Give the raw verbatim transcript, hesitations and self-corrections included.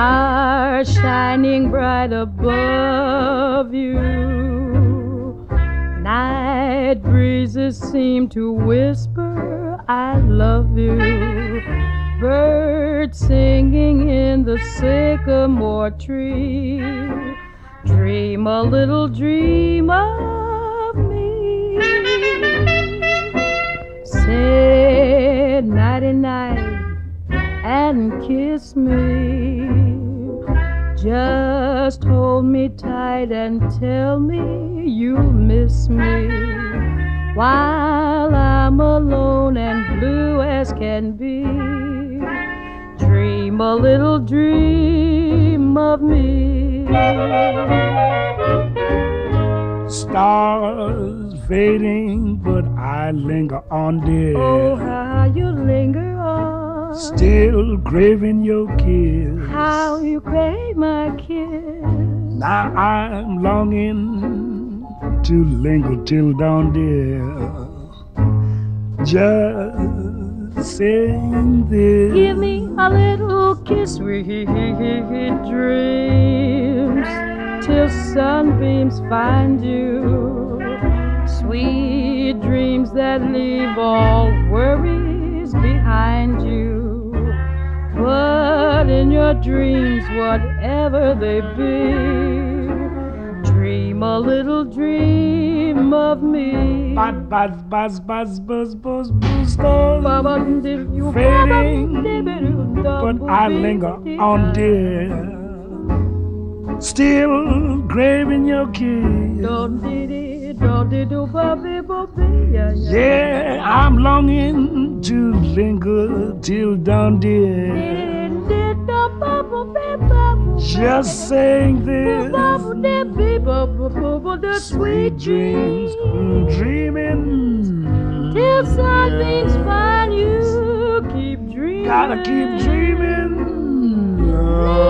Stars shining bright above you. Night breezes seem to whisper, I love you. Birds singing in the sycamore tree. Dream a little dream of me. Say nighty-night and kiss me. Just hold me tight and tell me you'll miss me while I'm alone and blue as can be. Dream a little dream of me. Stars fading, but I linger on, dear. Oh, how you linger on. Still craving your kiss. How you crave my kiss. Now I'm longing to linger till dawn, dear. Just saying this. Give me a little kiss, sweet dreams, till sunbeams find you. Sweet dreams that leave all worries behind you. But in your dreams, whatever they be, dream a little dream of me. Buzz, buzz, buzz, buzz, buzz, buzz, buzz, stars fading, but I linger on, dear. Still craving your kiss. Yeah, I'm longing to linger till dawn, dear. Just saying this. Sweet dreams, dreaming till sunbeams find you. Keep dreaming. Gotta keep dreaming.